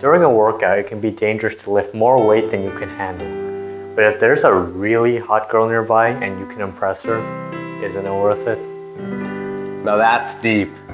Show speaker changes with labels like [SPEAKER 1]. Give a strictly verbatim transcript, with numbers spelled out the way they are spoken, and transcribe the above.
[SPEAKER 1] During a workout, it can be dangerous to lift more weight than you can handle. But if there's a really hot girl nearby and you can impress her, isn't it worth it?
[SPEAKER 2] Now that's deep.